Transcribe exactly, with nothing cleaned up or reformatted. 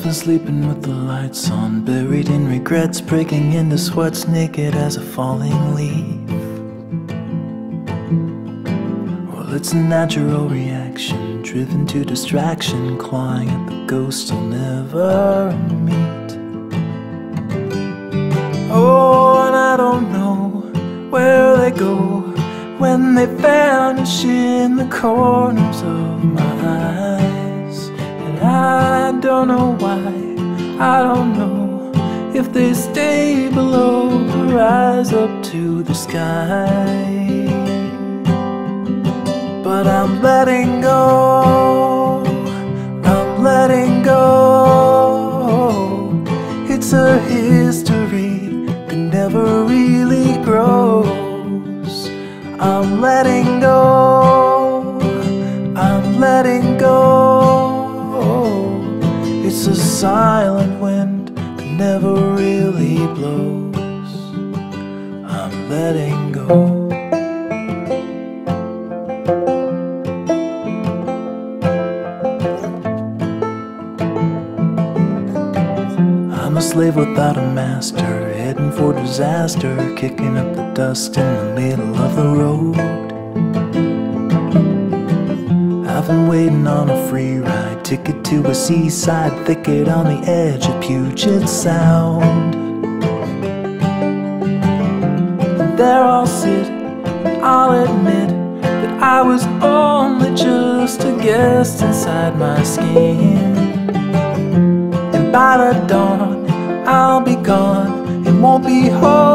Often sleeping with the lights on, buried in regrets, breaking into sweats, naked as a falling leaf. Well, it's a natural reaction, driven to distraction, clawing at the ghosts I'll never meet. Oh, and I don't know where they go when they vanish in the corners of my eyes. And I don't know why, I don't know if they stay below or rise up to the sky. But I'm letting go, I'm letting go. It's a history that never really grows. I'm letting go, I'm letting go. It's a silent wind that never really blows. I'm letting go. I'm a slave without a master, heading for disaster, kicking up the dust in the middle of the road. I've been waiting on a free ride, ticket to a seaside thicket on the edge of Puget Sound. And there I'll sit, and I'll admit that I was only just a guest inside my skin. And by the dawn I'll be gone, it won't be home.